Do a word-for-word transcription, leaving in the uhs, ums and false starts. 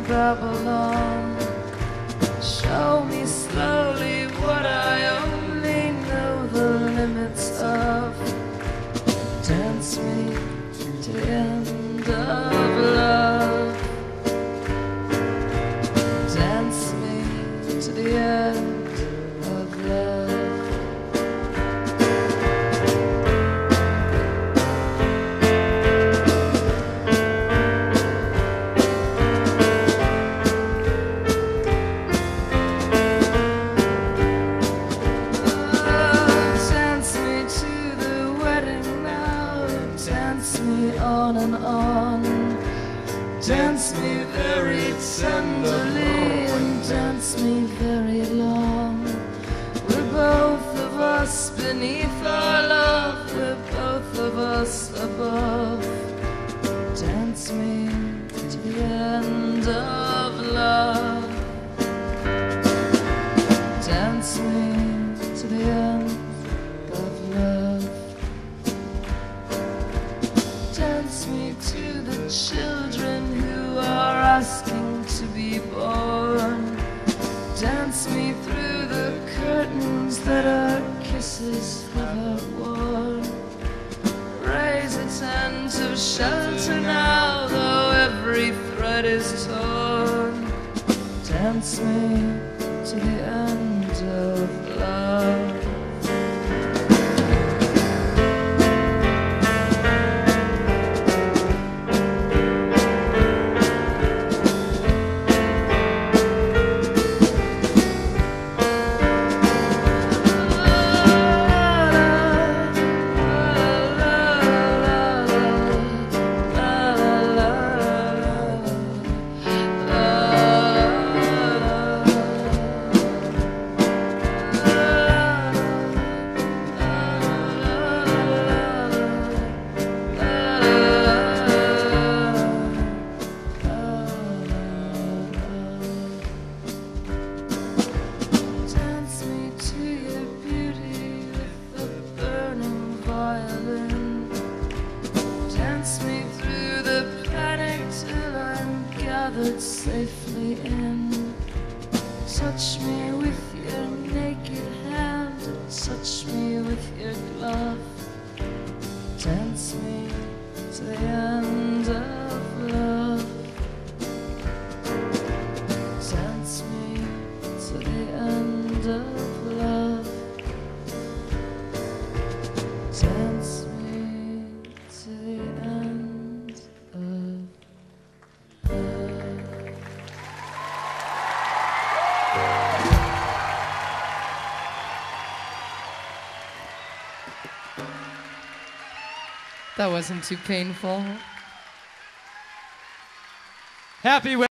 babble on. Show me slowly what I only know the limits of. Dance me to the end of love. Dance me to the end of love. On and on, dance me very tenderly and dance me very long. We're both of us beneath our love, we're both of us above. Dance me to the end of love. Dance me to the end of love. Dance me to the children who are asking to be born. Dance me through the curtains that our kisses have outworn. Raise a tent of shelter now, though every thread is torn. Dance me to the end of love. Dance me through the panic till I'm gathered safely in. Touch me with your naked hand, touch me with your glove. Dance me to the end of love. Dance me to the end of love. Dance me to the end of love. That wasn't too painful. Happy